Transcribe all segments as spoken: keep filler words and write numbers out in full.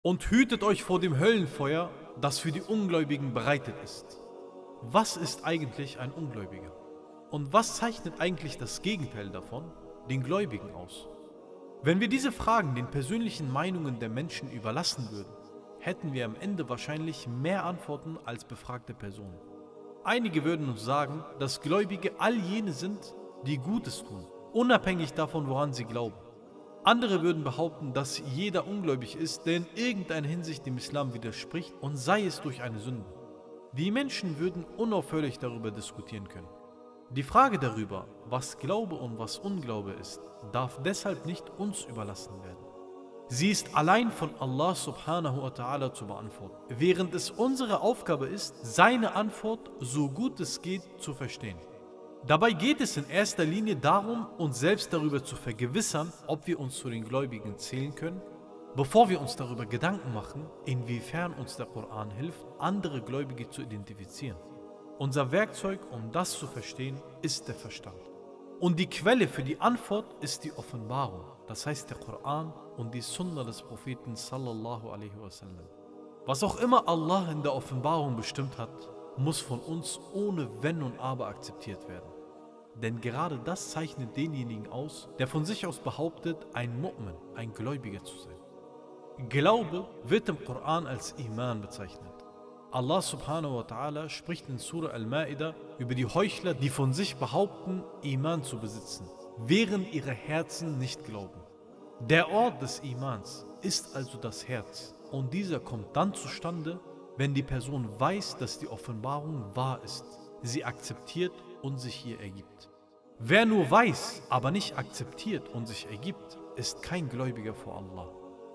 Und hütet euch vor dem Höllenfeuer, das für die Ungläubigen bereitet ist. Was ist eigentlich ein Ungläubiger? Und was zeichnet eigentlich das Gegenteil davon, den Gläubigen, aus? Wenn wir diese Fragen den persönlichen Meinungen der Menschen überlassen würden, hätten wir am Ende wahrscheinlich mehr Antworten als befragte Personen. Einige würden uns sagen, dass Gläubige all jene sind, die Gutes tun, unabhängig davon, woran sie glauben. Andere würden behaupten, dass jeder ungläubig ist, der in irgendeiner Hinsicht dem Islam widerspricht, und sei es durch eine Sünde. Die Menschen würden unaufhörlich darüber diskutieren können. Die Frage darüber, was Glaube und was Unglaube ist, darf deshalb nicht uns überlassen werden. Sie ist allein von Allah subhanahu wa ta'ala zu beantworten, während es unsere Aufgabe ist, seine Antwort so gut es geht zu verstehen. Dabei geht es in erster Linie darum, uns selbst darüber zu vergewissern, ob wir uns zu den Gläubigen zählen können, bevor wir uns darüber Gedanken machen, inwiefern uns der Koran hilft, andere Gläubige zu identifizieren. Unser Werkzeug, um das zu verstehen, ist der Verstand. Und die Quelle für die Antwort ist die Offenbarung, das heißt der Koran und die Sunna des Propheten sallallahu alaihi wasallam. Was auch immer Allah in der Offenbarung bestimmt hat, muss von uns ohne Wenn und Aber akzeptiert werden. Denn gerade das zeichnet denjenigen aus, der von sich aus behauptet, ein Mu'min, ein Gläubiger zu sein. Glaube wird im Koran als Iman bezeichnet. Allah subhanahu wa ta'ala spricht in Surah Al-Ma'idah über die Heuchler, die von sich behaupten, Iman zu besitzen, während ihre Herzen nicht glauben. Der Ort des Imans ist also das Herz, und dieser kommt dann zustande, wenn die Person weiß, dass die Offenbarung wahr ist, sie akzeptiert und sich ihr ergibt. Wer nur weiß, aber nicht akzeptiert und sich ergibt, ist kein Gläubiger vor Allah.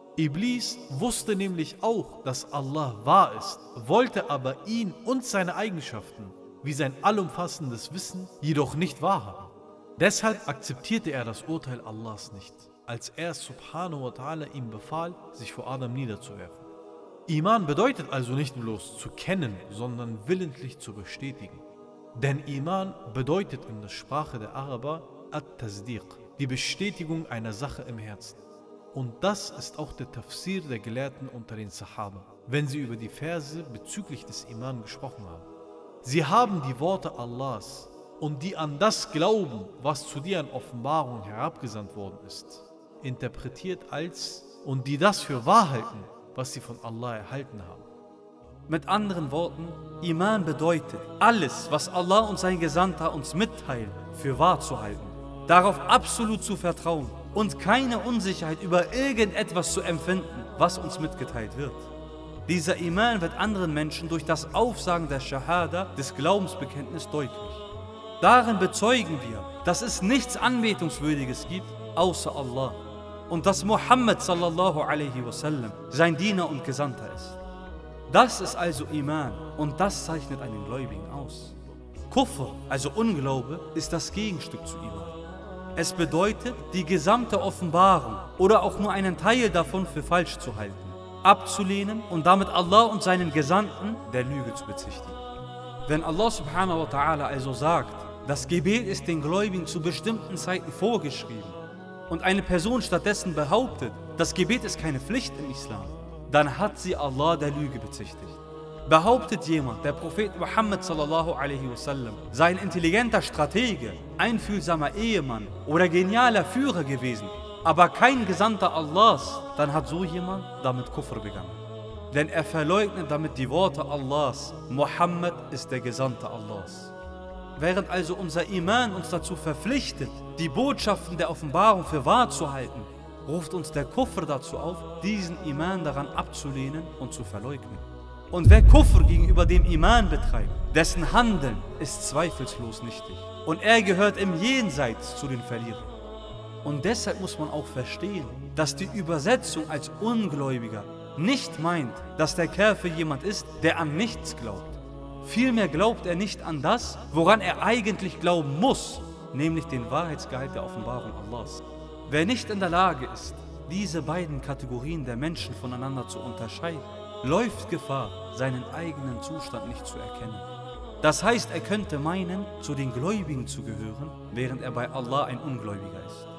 Iblis wusste nämlich auch, dass Allah wahr ist, wollte aber ihn und seine Eigenschaften, wie sein allumfassendes Wissen, jedoch nicht wahrhaben. Deshalb akzeptierte er das Urteil Allahs nicht, als er subhanahu wa ta'ala ihm befahl, sich vor Adam niederzuwerfen. Iman bedeutet also nicht bloß zu kennen, sondern willentlich zu bestätigen. Denn Iman bedeutet in der Sprache der Araber At-Tasdiq, die Bestätigung einer Sache im Herzen. Und das ist auch der Tafsir der Gelehrten unter den Sahaba, wenn sie über die Verse bezüglich des Iman gesprochen haben. Sie haben die Worte Allahs und die an das glauben, was zu dir an Offenbarung herabgesandt worden ist, interpretiert als und die das für wahr halten, was sie von Allah erhalten haben. Mit anderen Worten, Iman bedeutet, alles, was Allah und sein Gesandter uns mitteilen, für wahr zu halten, darauf absolut zu vertrauen und keine Unsicherheit über irgendetwas zu empfinden, was uns mitgeteilt wird. Dieser Iman wird anderen Menschen durch das Aufsagen der Shahada, des Glaubensbekenntnisses, deutlich. Darin bezeugen wir, dass es nichts Anbetungswürdiges gibt, außer Allah, und dass Muhammad sallallahu alaihi wasallam sein Diener und Gesandter ist. Das ist also Iman, und das zeichnet einen Gläubigen aus. Kufr, also Unglaube, ist das Gegenstück zu Iman. Es bedeutet, die gesamte Offenbarung oder auch nur einen Teil davon für falsch zu halten, abzulehnen und damit Allah und seinen Gesandten der Lüge zu bezichtigen. Wenn Allah subhanahu wa ta'ala also sagt, das Gebet ist den Gläubigen zu bestimmten Zeiten vorgeschrieben und eine Person stattdessen behauptet, das Gebet ist keine Pflicht im Islam, dann hat sie Allah der Lüge bezichtigt. Behauptet jemand, der Prophet Muhammad sallallahu alaihi wasallam sei ein intelligenter Stratege, einfühlsamer Ehemann oder genialer Führer gewesen, aber kein Gesandter Allahs, dann hat so jemand damit Kufr begangen. Denn er verleugnet damit die Worte Allahs, Muhammad ist der Gesandte Allahs. Während also unser Iman uns dazu verpflichtet, die Botschaften der Offenbarung für wahr zu halten, ruft uns der Kufr dazu auf, diesen Iman daran abzulehnen und zu verleugnen. Und wer Kufr gegenüber dem Iman betreibt, dessen Handeln ist zweifellos nichtig. Und er gehört im Jenseits zu den Verlierern. Und deshalb muss man auch verstehen, dass die Übersetzung als Ungläubiger nicht meint, dass der Kafir jemand ist, der an nichts glaubt. Vielmehr glaubt er nicht an das, woran er eigentlich glauben muss, nämlich den Wahrheitsgehalt der Offenbarung Allahs. Wer nicht in der Lage ist, diese beiden Kategorien der Menschen voneinander zu unterscheiden, läuft Gefahr, seinen eigenen Zustand nicht zu erkennen. Das heißt, er könnte meinen, zu den Gläubigen zu gehören, während er bei Allah ein Ungläubiger ist.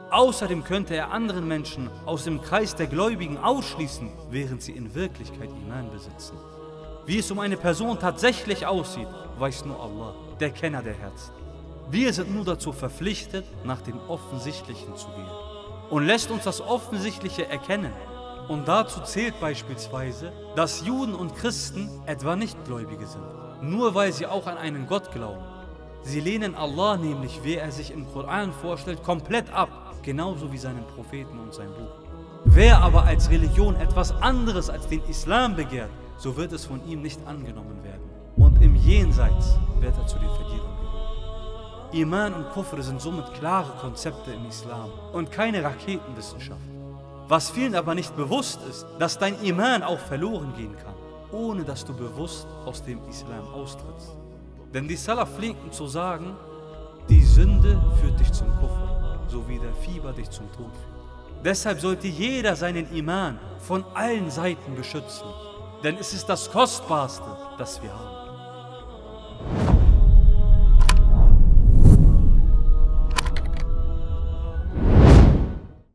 Außerdem könnte er anderen Menschen aus dem Kreis der Gläubigen ausschließen, während sie in Wirklichkeit Iman besitzen. Wie es um eine Person tatsächlich aussieht, weiß nur Allah, der Kenner der Herzen. Wir sind nur dazu verpflichtet, nach dem Offensichtlichen zu gehen. Und lässt uns das Offensichtliche erkennen. Und dazu zählt beispielsweise, dass Juden und Christen etwa Nichtgläubige sind, nur weil sie auch an einen Gott glauben. Sie lehnen Allah nämlich, wie er sich im Koran vorstellt, komplett ab, genauso wie seinen Propheten und sein Buch. Wer aber als Religion etwas anderes als den Islam begehrt, so wird es von ihm nicht angenommen werden. Und im Jenseits wird er zu den Verlierern gehören. Iman und Kufr sind somit klare Konzepte im Islam und keine Raketenwissenschaft. Was vielen aber nicht bewusst ist, dass dein Iman auch verloren gehen kann, ohne dass du bewusst aus dem Islam austrittst. Denn die Salaf pflegten zu sagen, die Sünde führt dich zum Kufr, so wie der Fieber dich zum Tod führt. Deshalb sollte jeder seinen Iman von allen Seiten beschützen, denn es ist das Kostbarste, das wir haben.